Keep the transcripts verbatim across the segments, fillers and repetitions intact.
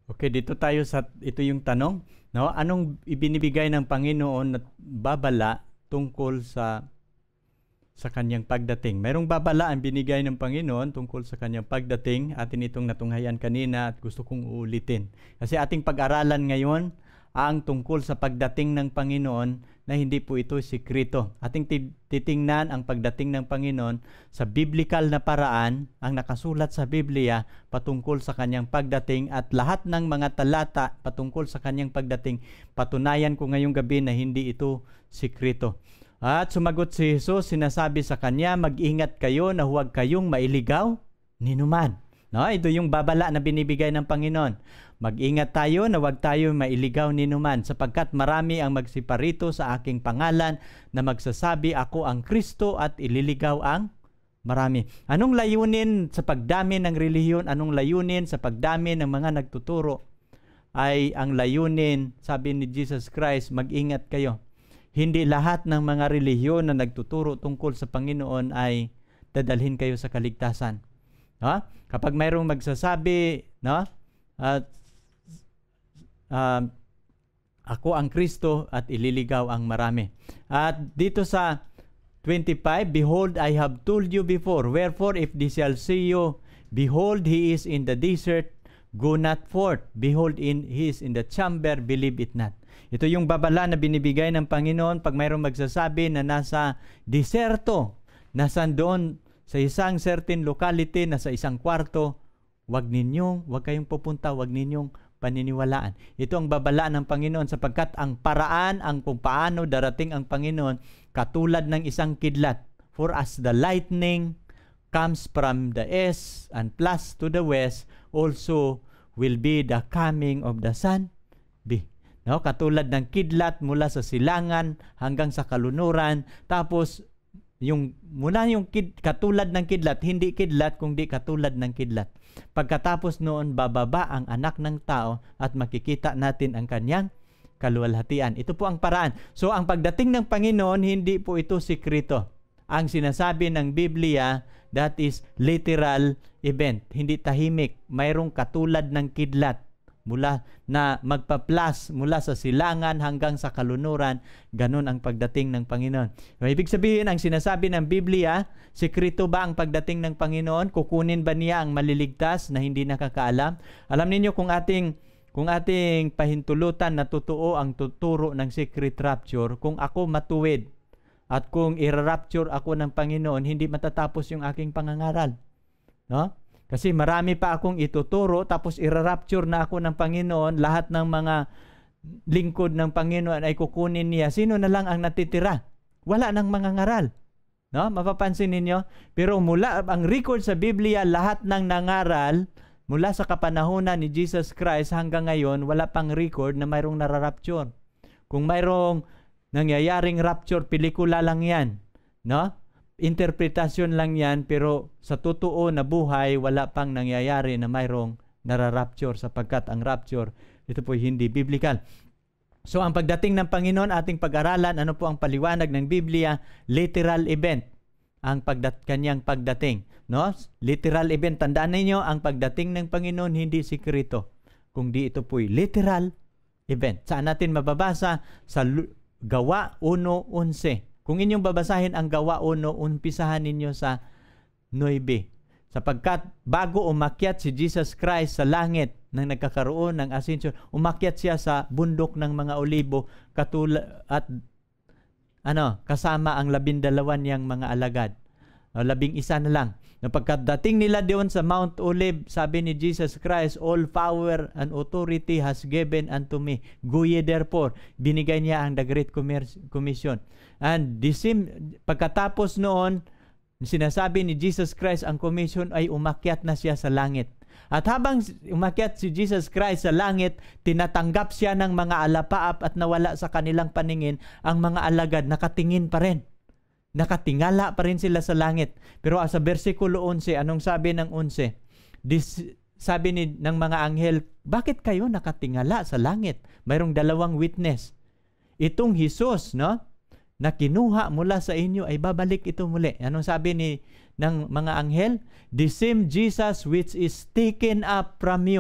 Okay, dito tayo sa, ito yung tanong, no? Anong ibinibigay ng Panginoon at babala tungkol sa sa kanyang pagdating? Merong babala ang binigay ng Panginoon tungkol sa kanyang pagdating. Atin itong natunghayan kanina at gusto kong uulitin. Kasi ating pag-aralan ngayon ang tungkol sa pagdating ng Panginoon na hindi po ito sikreto. Ating titingnan ang pagdating ng Panginoon sa biblical na paraan, ang nakasulat sa Biblia patungkol sa kanyang pagdating, at lahat ng mga talata patungkol sa kanyang pagdating, patunayan ko ngayong gabi na hindi ito sikreto. At sumagot si Jesus, sinasabi sa kanya, mag-ingat kayo na huwag kayong mailigaw ninuman. No, ito yung babala na binibigay ng Panginoon. Mag-ingat tayo na huwag tayo mailigaw ninuman, sapagkat marami ang magsiparito sa aking pangalan na magsasabi, ako ang Kristo, at ililigaw ang marami. Anong layunin sa pagdami ng relihiyon? Anong layunin sa pagdami ng mga nagtuturo? Ay ang layunin, sabi ni Jesus Christ, mag-ingat kayo. Hindi lahat ng mga relihiyon na nagtuturo tungkol sa Panginoon ay dadalhin kayo sa kaligtasan. No? Kapag mayroong magsasabi, no, at uh, ako ang Kristo at ililigaw ang marami. At dito sa twenty-five, behold, I have told you before, wherefore if they shall see you, behold, he is in the desert, go not forth. Behold, in, he is in the chamber, believe it not. Ito yung babala na binibigay ng Panginoon pag mayroong magsasabi na nasa diserto, nasa doon sa isang certain locality, nasa isang kwarto, wag ninyong, wag kayong pupunta, wag ninyong paniniwalaan. Ito ang babala ng Panginoon, sapagkat ang paraan, ang kung paano darating ang Panginoon, katulad ng isang kidlat. For as the lightning comes from the east and plus to the west, also will be the coming of the sun. Be. No, katulad ng kidlat mula sa silangan hanggang sa kalunuran. Tapos yung muna yung kid, katulad ng kidlat, hindi kidlat kundi katulad ng kidlat. Pagkatapos noon, bababa ang anak ng tao at makikita natin ang kanyang kaluwalhatian. Ito po ang paraan. So ang pagdating ng Panginoon, hindi po ito sikreto. Ang sinasabi ng Biblia, that is literal event. Hindi tahimik. Mayroong katulad ng kidlat mula na magpa-plus mula sa silangan hanggang sa kalunuran. Ganun ang pagdating ng Panginoon. Ibig sabihin, ang sinasabi ng Biblia, sikreto ba ang pagdating ng Panginoon? Kukunin ba niya ang maliligtas na hindi nakakaalam? Alam niyo kung ating kung ating pahintulutan na totoo ang tuturo ng secret rapture, kung ako matuwid at kung i-rapture ako ng Panginoon, hindi matatapos yung aking pangangaral. No? Kasi marami pa akong ituturo, tapos i-rapture na ako ng Panginoon, lahat ng mga lingkod ng Panginoon ay kukunin niya. Sino na lang ang natitira? Wala nang mga ngaral. No? Mapapansin ninyo? Pero mula ang record sa Biblia, lahat ng nangaral, mula sa kapanahunan ni Jesus Christ hanggang ngayon, wala pang record na mayroong nararapture. Kung mayroong nangyayaring rapture, pelikula lang yan. No? Interpretasyon lang yan, pero sa totoo na buhay, wala pang nangyayari na mayroong nararapture, sapagkat ang rapture, ito po hindi biblical. So ang pagdating ng Panginoon, ating pag-aralan, ano po ang paliwanag ng Biblia? Literal event ang pagdat kanyang pagdating. No? Literal event. Tandaan ninyo, ang pagdating ng Panginoon hindi sikreto, kundi ito po'y literal event. Saan natin mababasa? Sa Gawa one eleven. Kung inyong babasahin ang Gawa one, umpisahan ninyo sa nine. Sapagkat bago umakyat si Jesus Christ sa langit nang nagkakaroon ng ascension, umakyat siya sa bundok ng mga olibo katulad at ano, kasama ang labindalawan niyang mga alagad. O, labing isa na lang. Napagkadating nila doon sa Mount Olive, sabi ni Jesus Christ, all power and authority has given unto me. Go ye therefore. Binigay niya ang the Great Commission. And disim, pagkatapos noon, sinasabi ni Jesus Christ, ang commission ay umakyat na siya sa langit. At habang umakyat si Jesus Christ sa langit, tinatanggap siya ng mga alapaap at nawala sa kanilang paningin. Ang mga alagad nakatingin pa rin. Nakatingala pa rin sila sa langit. Pero sa versikulo eleven, anong sabi ng eleven? This, sabi ni, ng mga anghel, bakit kayo nakatingala sa langit? Mayroong dalawang witness. Itong Jesus, no, na kinuha mula sa inyo ay babalik ito muli. Anong sabi ni ng mga anghel? The same Jesus which is taken up from you.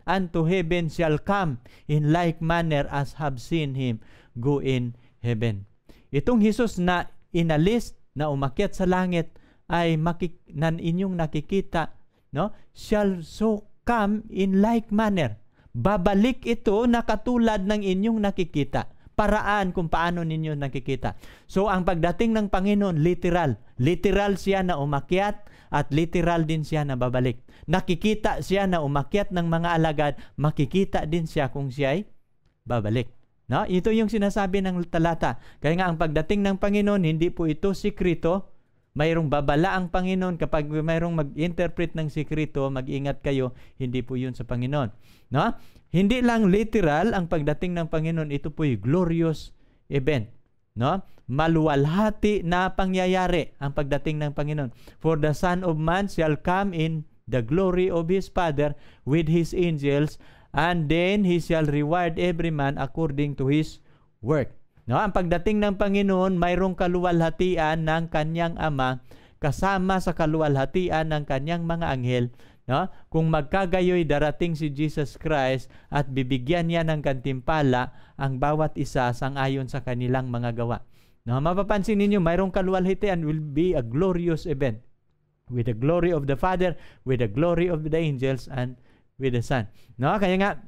unto heaven shall come in like manner as have seen him go in heaven. Itong Jesus na inalis, na umakyat sa langit, ay makik nan inyong nakikita, no? Shall so come in like manner. Babalik ito na katulad ng inyong nakikita. Paraan kung paano ninyo nakikita. So, ang pagdating ng Panginoon, literal. Literal siya na umakyat at literal din siya na babalik. Nakikita siya na umakyat ng mga alagad, makikita din siya kung siya ay babalik. No? Ito yung sinasabi ng talata. Kaya nga ang pagdating ng Panginoon, hindi po ito sikrito. Mayroong babala ang Panginoon. Kapag mayroong mag-interpret ng sikrito, mag-ingat kayo, hindi po yun sa Panginoon. No? Hindi lang literal ang pagdating ng Panginoon, ito po yung glorious event. No? Maluwalhati na pangyayari ang pagdating ng Panginoon. For the Son of Man shall come in the glory of His Father with His angels, and then He shall reward every man according to his work. No? Ang pagdating ng Panginoon, mayroong kaluwalhatian ng kanyang Ama kasama sa kaluwalhatian ng kanyang mga anghel. No? Kung magkagayoy darating si Jesus Christ at bibigyan niya ng gantimpala ang bawat isa sangayon sa kanilang mga gawa. No? Mapapansin ninyo, mayroong kaluwalhatian will be a glorious event with the glory of the Father, with the glory of the angels, and with the Son. No? Kaya nga,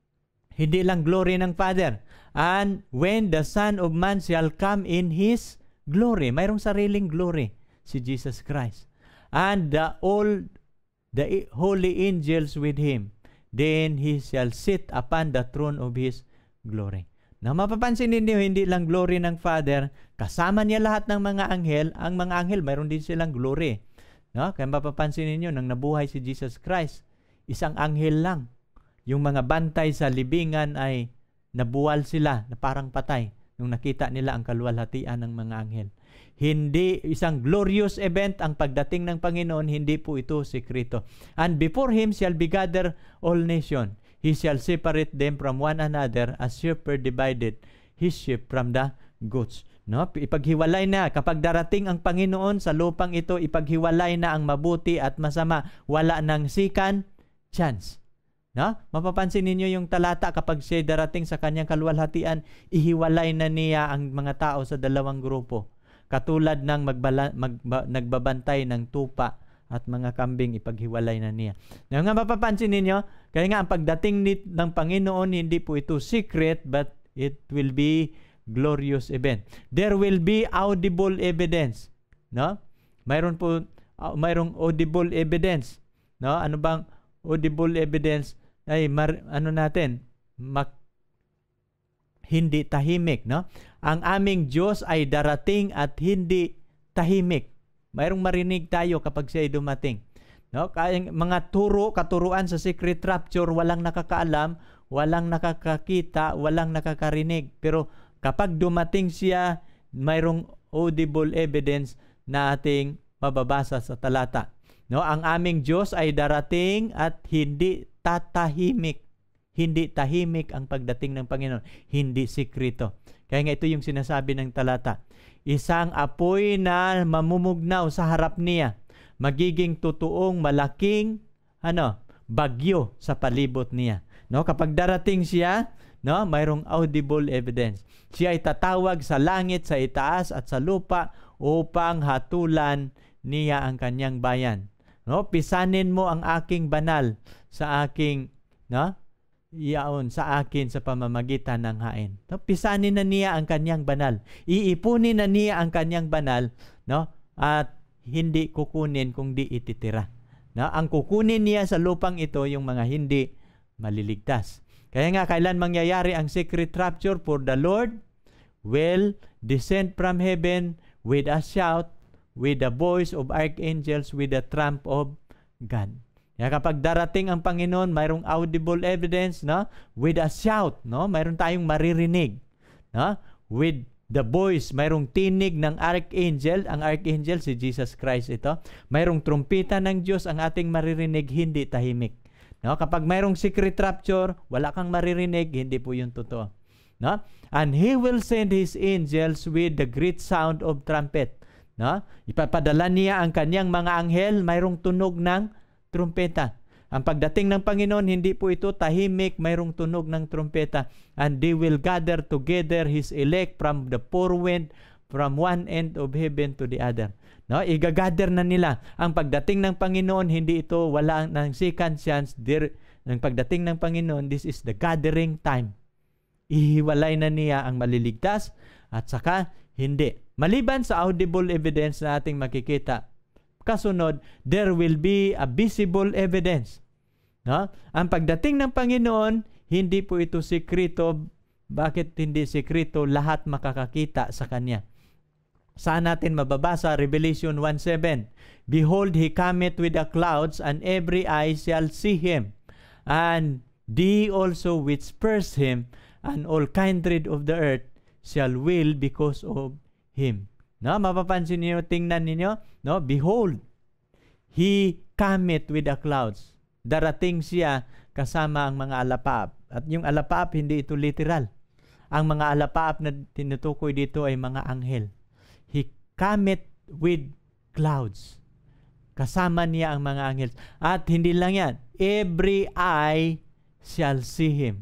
hindi lang glory ng Father. And when the Son of Man shall come in His glory, mayroong sariling glory si Jesus Christ. And the all the holy angels with Him, then He shall sit upon the throne of His glory. Na mapapansin ninyo, hindi lang glory ng Father, kasama niya lahat ng mga anghel. Ang mga anghel, mayroon din silang glory. No? Kaya mapapansin ninyo, nang nabuhay si Jesus Christ, isang anghel lang. Yung mga bantay sa libingan ay nabuwal sila, na parang patay, nung nakita nila ang kaluwalhatian ng mga anghel. Hindi isang glorious event ang pagdating ng Panginoon, hindi po ito sekreto. And before Him shall be gathered all nation. He shall separate them from one another as shepherd divided his sheep from the goats. No? Ipaghiwalay na. Kapag darating ang Panginoon sa lupang ito, ipaghiwalay na ang mabuti at masama. Wala nang second chance. No? Mapapansin ninyo yung talata, kapag siya darating sa kanyang kaluwalhatian, ihiwalay na niya ang mga tao sa dalawang grupo. Katulad ng magbala, mag, nagbabantay ng tupa at mga kambing, ipaghiwalay na niya. Ngayon nga mapapansin ninyo, kaya nga ang pagdating ni, ng Panginoon, hindi po ito secret, but it will be glorious event. There will be audible evidence. No? Mayroon po, uh, mayroong audible evidence. No? Ano bang audible evidence? Ay, mar, ano natin? Mak, hindi tahimik, no? Ang aming Diyos ay darating at hindi tahimik. Mayroong marinig tayo kapag siya ay dumating. No? Kaya mga turo, katuruan sa secret rapture, walang nakakaalam, walang nakakakita, walang nakakarinig. Pero kapag dumating siya, mayroong audible evidence na ating mababasa sa talata. No? Ang aming Diyos ay darating at hindi tatahimik. Hindi tahimik ang pagdating ng Panginoon. Hindi sikrito. Kaya nga ito yung sinasabi ng talata. Isang apoy na mamumugnaw sa harap niya. Magiging totoong malaking ano, bagyo sa palibot niya. No? Kapag darating siya, no, mayroong audible evidence. Siya ay tatawag sa langit, sa itaas at sa lupa upang hatulan niya ang kanyang bayan. No? Pisanin mo ang aking banal sa aking, no? Iyaon sa akin sa pamamagitan ng hain. No? Pisanin na niya ang kanyang banal. Iipunin na niya ang kanyang banal, no? At hindi kukunin kung di ititira. No? Ang kukunin niya sa lupang ito yung mga hindi maliligtas. Kaya nga, kailan mangyayari ang secret rapture? For the Lord will descend from heaven with a shout, with the voice of archangels, with the trump of God. Kaya kapag darating ang Panginoon, mayroong audible evidence, no? With a shout, no? Mayroon tayong maririnig, no? With the voice, mayroong tinig ng archangel. Ang archangel, si Jesus Christ ito. Mayroong trumpeta ng Diyos, ang ating maririnig, hindi tahimik. No? Kapag mayroong secret rapture, wala kang maririnig, hindi po yun totoo. No? And He will send His angels with the great sound of trumpet. No? Ipapadala niya ang kanyang mga anghel, mayroong tunog ng trumpeta. Ang pagdating ng Panginoon, hindi po ito tahimik, mayroong tunog ng trumpeta. And they will gather together His elect from the four wind, from one end of heaven to the other. No, igagather na nila. Ang pagdating ng Panginoon, hindi ito wala ng second chance. There, ang pagdating ng Panginoon, this is the gathering time. Ihiwalay na niya ang maliligtas at saka hindi. Maliban sa audible evidence na ating makikita, kasunod, there will be a visible evidence. No? Ang pagdating ng Panginoon, hindi po ito sekreto. Bakit hindi sekreto? Lahat makakakita sa Kanya. Saan natin mababasa? Revelation one seven. Behold, He cometh with the clouds, and every eye shall see Him. And they also which pierced Him, and all kindred of the earth shall wail because of Him. No, mapapansin niyo, tingnan niyo, no? Behold, He cometh with the clouds. Darating siya kasama ang mga alapaap. At yung alapaap, hindi ito literal. Ang mga alapaap na tinutukoy dito ay mga anghel. He cometh with clouds. Kasama niya ang mga anghel. At hindi lang yan, every eye shall see Him.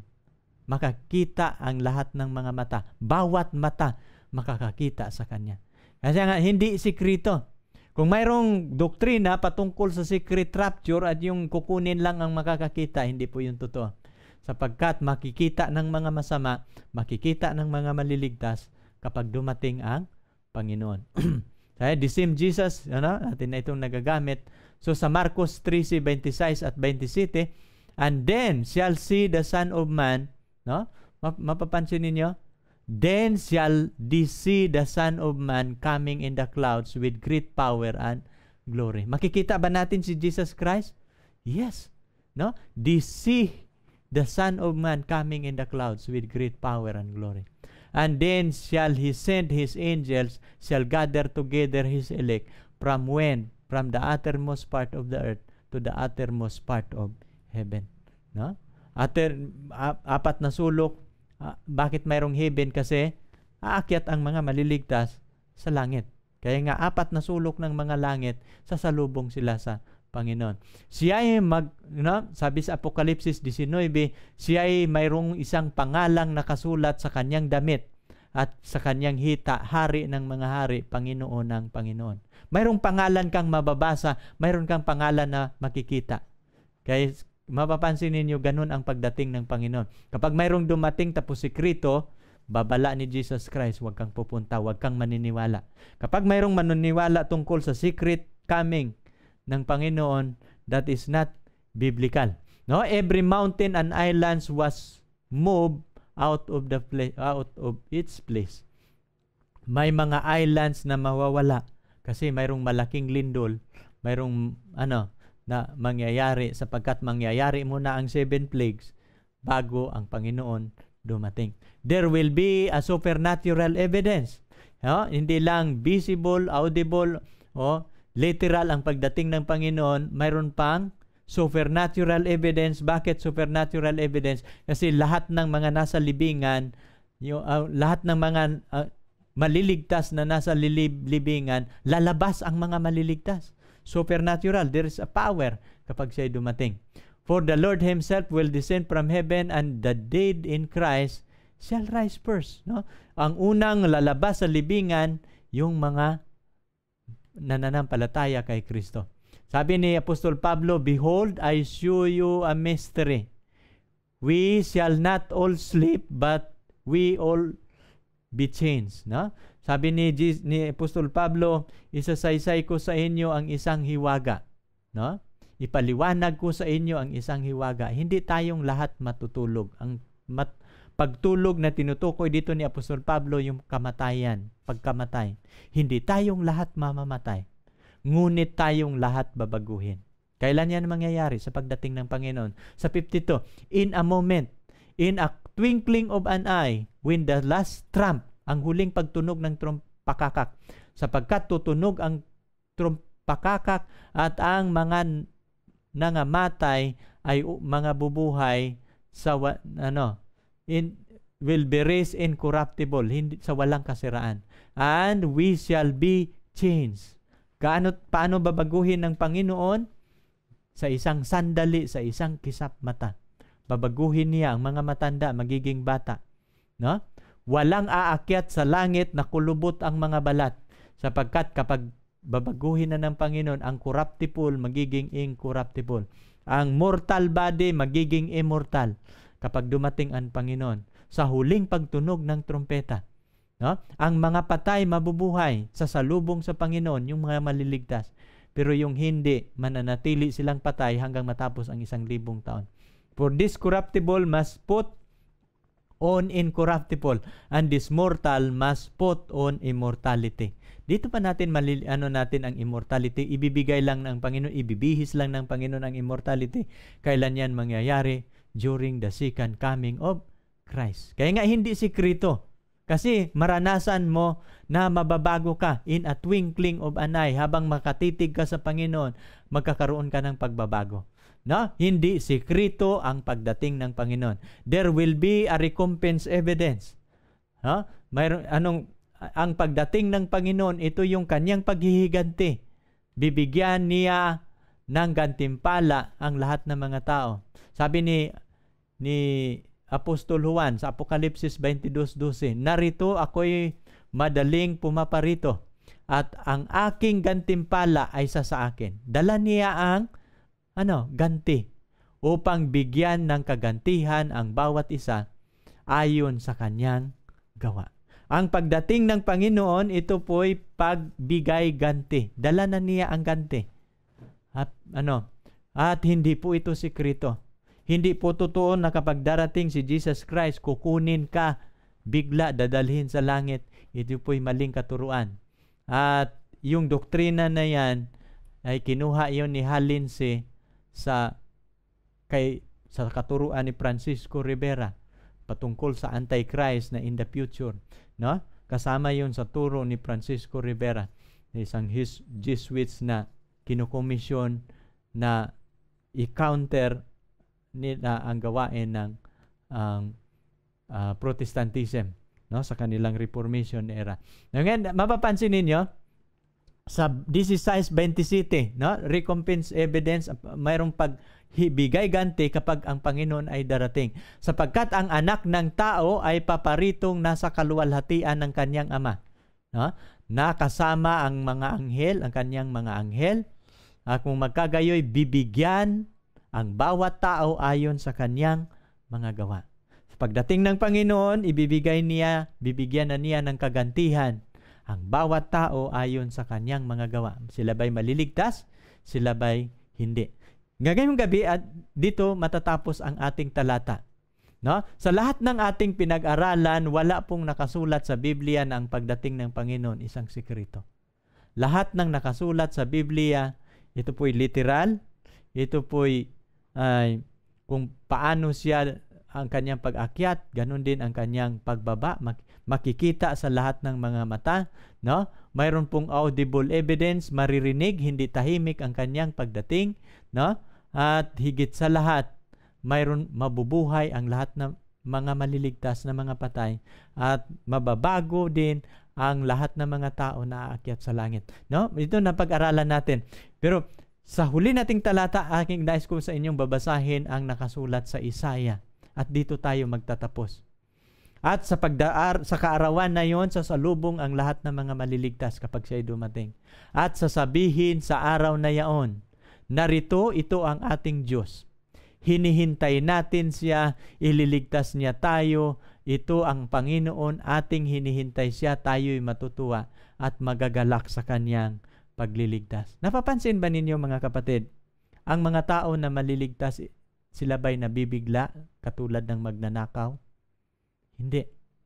Makakita ang lahat ng mga mata. Bawat mata makakakita sa Kanya. Kasi nga, hindi sikrito. Kung mayroong doktrina patungkol sa secret rapture at yung kukunin lang ang makakakita, hindi po yung totoo. Sapagkat makikita ng mga masama, makikita ng mga maliligtas kapag dumating ang Panginoon. Kaya the same Jesus, ano, natin na itong nagagamit. So sa Marcos three twenty-six at twenty-seven, and then shall see the Son of Man, no? Mapapansin ninyo? Then shall they see the Son of Man coming in the clouds with great power and glory. Makikita ba natin si Jesus Christ? Yes. No? They see the Son of Man coming in the clouds with great power and glory. And then shall He send His angels, shall gather together His elect from when? From the uttermost part of the earth to the uttermost part of heaven. No? Ater, apat na sulok. Uh, bakit mayroong heaven? Kasi aakyat ang mga maliligtas sa langit. Kaya nga apat na sulok ng mga langit, sasalubong sila sa Panginoon. Siya ay mag, no? Sabi sa Apokalipsis nineteen, siya ay mayroong isang pangalang nakasulat sa kanyang damit at sa kanyang hita, hari ng mga hari, Panginoon ng Panginoon. Mayroong pangalan kang mababasa, mayroon kang pangalan na makikita. Kaya mapapansin ninyo, ganun ang pagdating ng Panginoon. Kapag mayroong dumating tapos sikrito, babala ni Jesus Christ, huwag kang pupunta, huwag kang maniniwala. Kapag mayroong maniniwala tungkol sa secret coming ng Panginoon, that is not biblical. No, every mountain and islands was moved out of the place, out of its place. May mga islands na mawawala kasi mayroong malaking lindol, mayroong ano na mangyayari, sapagkat mangyayari muna ang seven plagues bago ang Panginoon dumating. There will be a supernatural evidence. No? Hindi lang visible, audible, o literal ang pagdating ng Panginoon, mayroon pang supernatural evidence. Bakit supernatural evidence? Kasi lahat ng mga nasa libingan, yung, uh, lahat ng mga uh, maliligtas na nasa lilib, libingan, lalabas ang mga maliligtas. Supernatural. There is a power kapag siya'y dumating. For the Lord Himself will descend from heaven, and the dead in Christ shall rise first. No? Ang unang lalabas sa libingan, yung mga nananampalataya kay Kristo. Sabi ni Apostol Pablo, behold, I show you a mystery. We shall not all sleep, but we all be changed. No? Sabi ni, ni Apostol Pablo, isasaysay ko sa inyo ang isang hiwaga. No? Ipaliwanag ko sa inyo ang isang hiwaga. Hindi tayong lahat matutulog. Ang mat, pagtulog na tinutukoy dito ni Apostol Pablo, yung kamatayan, pagkamatay. Hindi tayong lahat mamamatay. Ngunit tayong lahat babaguhin. Kailan yan mangyayari? Sa pagdating ng Panginoon. Sa fifty-two, in a moment, in a twinkling of an eye, when the last trump, ang huling pagtunog ng trumpakakak, sapagkat tutunog ang trumpakakak at ang mga nangamatay ay mga bubuhay sa ano in will be raised incorruptible, hindi sa walang kasiraan, and we shall be changed. Kaano paano babaguhin ng Panginoon? sa isang sandali, sa isang kisap mata. Babaguhin niya ang mga matanda, magiging bata. No? Walang aakyat sa langit na kulubot ang mga balat, sapagkat kapag babaguhin na ng Panginoon, ang corruptible magiging incorruptible. Ang mortal body magiging immortal kapag dumating ang Panginoon sa huling pagtunog ng trumpeta. No? Ang mga patay mabubuhay sa salubong sa Panginoon, yung mga maliligtas. Pero yung hindi, mananatili silang patay hanggang matapos ang isang libong taon. For this corruptible must put on incorruptible, and this mortal must put on immortality. Dito pa natin malil, ano natin ang immortality, ibibigay lang ng Panginoon, ibibihis lang ng Panginoon ang immortality. Kailan yan mangyayari? During the second coming of Christ. Kaya nga hindi sikrito. Kasi maranasan mo na mababago ka in a twinkling of an eye. Habang makatitig ka sa Panginoon, magkakaroon ka ng pagbabago. No? Hindi sikrito ang pagdating ng Panginoon. There will be a recompense evidence. Ha? Mayroon anong ang pagdating ng Panginoon, ito yung kanyang paghihiganti. Bibigyan niya ng gantimpala ang lahat ng mga tao. Sabi ni ni Apostol Juan sa Apokalipsis twenty-two twelve, narito ako'y madaling pumaparito at ang aking gantimpala ay sa sa akin. Dala niya ang ano, ganti upang bigyan ng kagantihan ang bawat isa ayon sa kanyang gawa. Ang pagdating ng Panginoon, ito po'y pagbigay ganti. Dala na niya ang ganti. At ano, at hindi po ito sikrito. Hindi po totoo na kapag darating si Jesus Christ, kukunin ka, bigla dadalhin sa langit. Ito po'y maling katuruan. At yung doktrina na yan, ay kinuha yon ni Halinse sa kay sa katuruan ni Francisco Rivera patungkol sa Antichrist na in the future, no? Kasama yon sa turo ni Francisco Rivera, isang his Jesuits na kinukomisyon na i-counter nila ang gawain ng ang uh, Protestantism, no, sa kanilang Reformation era. Ngayon, mapapansin ninyo sa sixteen twenty-seven, no, recompense evidence, mayroong pagbigay ganti kapag ang Panginoon ay darating. Sapagkat ang anak ng tao ay paparitong nasa kaluwalhatian ng kanyang ama. No? Nakasama ang mga anghel, ang kanyang mga anghel. At kung magkagayoy, bibigyan ang bawat tao ayon sa kanyang mga gawa. Sa pagdating ng Panginoon, ibibigay niya, bibigyan na niya ng kagantihan ang bawat tao ayon sa kanyang mga gawa. Sila ba'y maliligtas? Sila ba'y hindi? Ngayong gabi at dito matatapos ang ating talata. No? Sa lahat ng ating pinag-aralan, wala pong nakasulat sa Biblia na ang pagdating ng Panginoon isang sikreto. Lahat ng nakasulat sa Biblia, ito po'y literal, ito po'y ay, kung paano siya ang kanyang pag-akyat, ganun din ang kanyang pagbaba, makikita sa lahat ng mga mata, no? Mayroon pong audible evidence, maririnig, hindi tahimik ang kanyang pagdating, no? At higit sa lahat, mayroon mabubuhay ang lahat ng mga maliligtas na mga patay at mababago din ang lahat ng mga tao na aakyat sa langit, no? Ito na pag-aralan natin. Pero sa huli nating talata, aking nais ko sa inyong babasahin ang nakasulat sa Isaiah. At dito tayo magtatapos. At sa pagdaar sa kaarawan na yon, sasalubong ang lahat ng mga maliligtas kapag siya'y dumating. At sasabihin sa araw na yaon, narito ito ang ating Diyos. Hinihintay natin siya, ililigtas niya tayo. Ito ang Panginoon, ating hinihintay siya, tayo'y matutuwa at magagalak sa kanyang pagliligtas. Napapansin ba ninyo mga kapatid? Ang mga tao na maliligtas, sila ba'y nabibigla katulad ng magnanakaw? Hindi.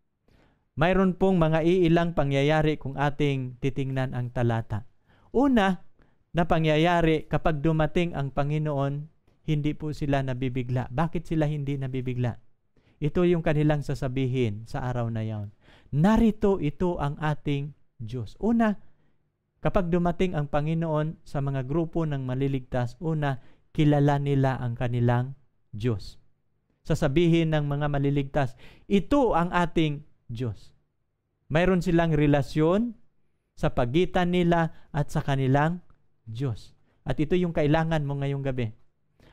Mayroon pong mga iilang pangyayari kung ating titingnan ang talata. Una na pangyayari, kapag dumating ang Panginoon, hindi po sila nabibigla. Bakit sila hindi nabibigla? Ito yung kanilang sasabihin sa araw na yon. Narito ito ang ating Diyos. Una, kapag dumating ang Panginoon sa mga grupo ng maliligtas, una, kilala nila ang kanilang Diyos. Sasabihin ng mga maliligtas, ito ang ating Diyos. Mayroon silang relasyon sa pagitan nila at sa kanilang Diyos. At ito yung kailangan mo ngayong gabi.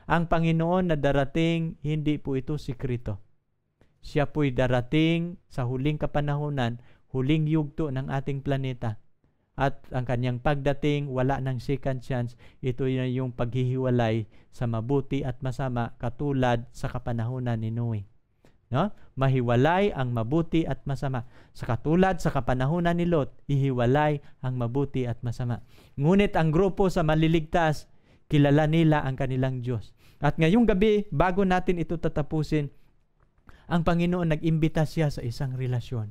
Ang Panginoon na darating, hindi po ito sikrito. Siya po'y darating sa huling kapanahunan, huling yugto ng ating planeta. At ang kanyang pagdating, wala ng second chance. Ito na yung paghihiwalay sa mabuti at masama katulad sa kapanahunan ni Noe. No? Mahiwalay ang mabuti at masama. Sa katulad sa kapanahunan ni Lot, ihiwalay ang mabuti at masama. Ngunit ang grupo sa maliligtas, kilala nila ang kanilang Diyos. At ngayong gabi, bago natin ito tatapusin, ang Panginoon nag-imbita siya sa isang relasyon.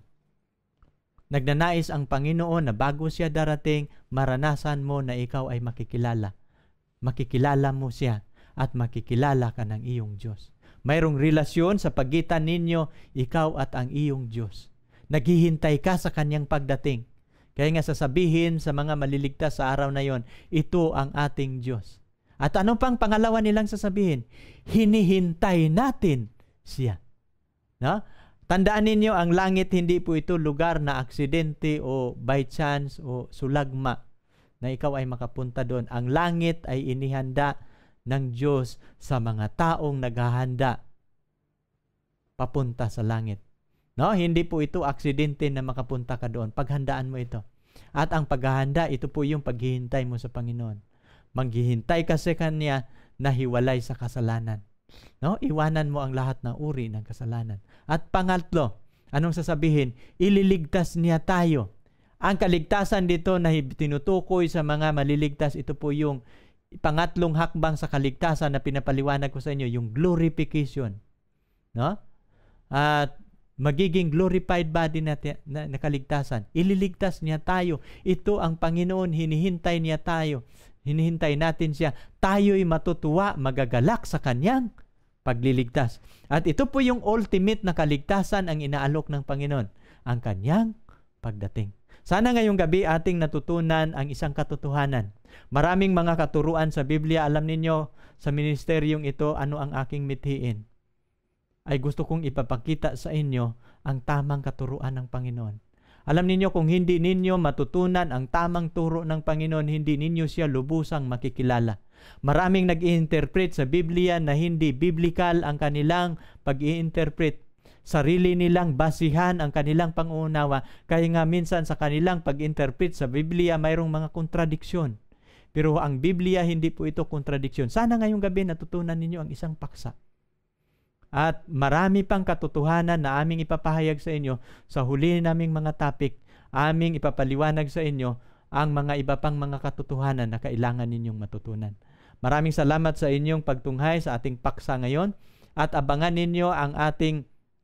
Nagnanais ang Panginoon na bago siya darating, maranasan mo na ikaw ay makikilala. Makikilala mo siya at makikilala ka ng iyong Diyos. Mayroong relasyon sa pagitan ninyo, ikaw at ang iyong Diyos. Naghihintay ka sa kanyang pagdating. Kaya nga sasabihin sa mga maliligtas sa araw na yon, ito ang ating Diyos. At ano pang pangalawa nilang sasabihin? Hinihintay natin siya. No? Tandaan ninyo, ang langit hindi po ito lugar na aksidente o by chance o sulagma na ikaw ay makapunta doon. Ang langit ay inihanda ng Diyos sa mga taong naghahanda papunta sa langit. No? Hindi po ito aksidente na makapunta ka doon. Paghandaan mo ito. At ang paghahanda, ito po yung paghihintay mo sa Panginoon. Maghihintay ka sa Kanya na hiwalay sa kasalanan. No? Iwanan mo ang lahat ng uri ng kasalanan. At pangatlo, anong sasabihin? Ililigtas niya tayo. Ang kaligtasan dito na tinutukoy sa mga maliligtas, ito po yung pangatlong hakbang sa kaligtasan na pinapaliwanag ko sa inyo, yung glorification. No? At magiging glorified body na, na, na kaligtasan. Ililigtas niya tayo. Ito ang Panginoon, hinihintay niya tayo. Hinihintay natin siya. Tayo'y matutuwa, magagalak sa kanyang pagliligtas. At ito po yung ultimate na kaligtasan ang inaalok ng Panginoon, ang kanyang pagdating. Sana ngayong gabi ating natutunan ang isang katotohanan. Maraming mga katuruan sa Biblia, alam ninyo, sa ministeryong ito, ano ang aking mithiin? Ay gusto kong ipapakita sa inyo ang tamang katuruan ng Panginoon. Alam ninyo, kung hindi ninyo matutunan ang tamang turo ng Panginoon, hindi ninyo siya lubusang makikilala. Maraming nag-i-interpret sa Biblia na hindi biblical ang kanilang pag-i-interpret. Sarili nilang basihan ang kanilang pangunawa. Kaya nga minsan sa kanilang pag-interpret sa Biblia, mayroong mga kontradiksyon. Pero ang Biblia, hindi po ito kontradiksyon. Sana ngayong gabi natutunan ninyo ang isang paksa. At marami pang katotohanan na aming ipapahayag sa inyo sa huli naming mga topic. Aming ipapaliwanag sa inyo ang mga iba pang mga katotohanan na kailangan ninyong matutunan. Maraming salamat sa inyong pagtunghay sa ating paksa ngayon at abangan ninyo ang ating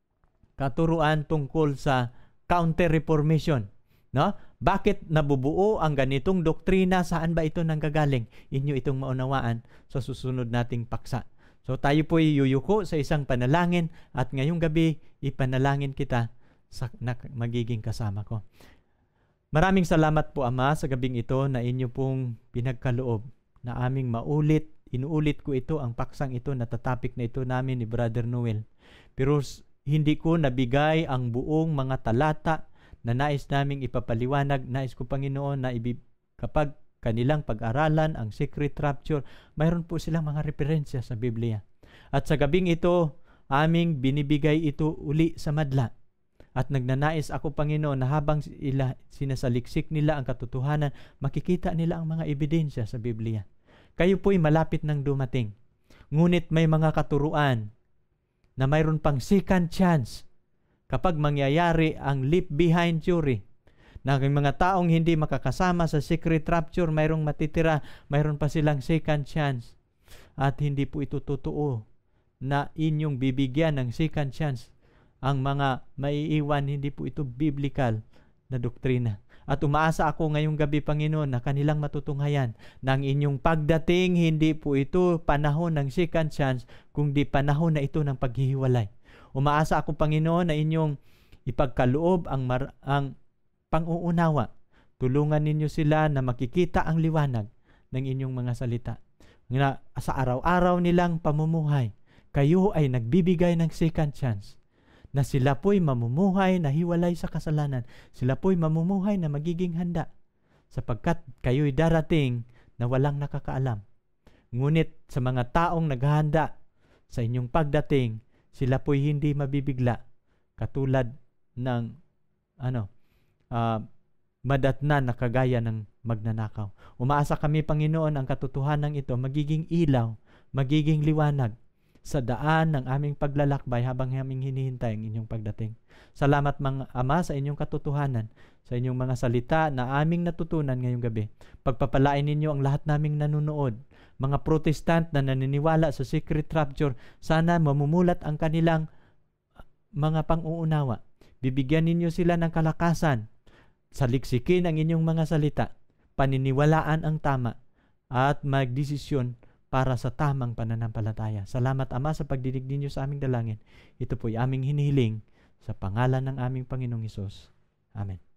katuruan tungkol sa counter-reformation. No? Bakit nabubuo ang ganitong doktrina? Saan ba ito nanggagaling? Inyo itong maunawaan sa susunod nating paksa. So tayo po yuyuko sa isang panalangin at ngayong gabi ipanalangin kita sa na magiging kasama ko. Maraming salamat po Ama sa gabing ito na inyo pong pinagkaloob na aming maulit, inuulit ko ito, ang paksang ito, natatapik na ito namin ni Brother Noel. Pero hindi ko nabigay ang buong mga talata na nais naming ipapaliwanag. Nais ko Panginoon na ibig, kapag kanilang pag-aralan ang secret rapture, mayroon po silang mga referensya sa Biblia. At sa gabing ito, aming binibigay ito uli sa madla. At nagnanais ako Panginoon na habang sila, sinasaliksik nila ang katotohanan, makikita nila ang mga ebidensya sa Biblia. Kayo po'y malapit ng dumating. Ngunit may mga katuruan na mayroon pang second chance kapag mangyayari ang leave behind theory. Na ang mga taong hindi makakasama sa secret rapture, mayroong matitira, mayroon pa silang second chance. At hindi po ito totoo na inyong bibigyan ng second chance ang mga maiiwan, hindi po ito biblical na doktrina. At umaasa ako ngayong gabi, Panginoon, na kanilang matutunghayan na ang inyong pagdating, hindi po ito panahon ng second chance, kundi panahon na ito ng paghihiwalay. Umaasa ako, Panginoon, na inyong ipagkaloob ang, mar- ang pang-uunawa. Tulungan ninyo sila na makikita ang liwanag ng inyong mga salita. Na sa araw-araw nilang pamumuhay, kayo ay nagbibigay ng second chance na sila po'y mamumuhay na hiwalay sa kasalanan. Sila po'y mamumuhay na magiging handa sapagkat kayo'y darating na walang nakakaalam. Ngunit sa mga taong naghahanda sa inyong pagdating, sila po'y hindi mabibigla katulad ng ano, uh, madatnan na kagaya ng magnanakaw. Umaasa kami, Panginoon, ang katotohanan ito magiging ilaw, magiging liwanag sa daan ng aming paglalakbay habang aming hinihintay ang inyong pagdating. Salamat, mga Ama, sa inyong katotohanan, sa inyong mga salita na aming natutunan ngayong gabi. Pagpapalain ninyo ang lahat naming nanonood, mga Protestant na naniniwala sa secret rapture, sana mamumulat ang kanilang mga pang-uunawa. Bibigyan ninyo sila ng kalakasan, saliksikin ang inyong mga salita, paniniwalaan ang tama, at magdesisyon para sa tamang pananampalataya. Salamat, Ama, sa pagdinig ninyo sa aming dalangin. Ito po'y aming hinihiling sa pangalan ng aming Panginoong Hesus. Amen.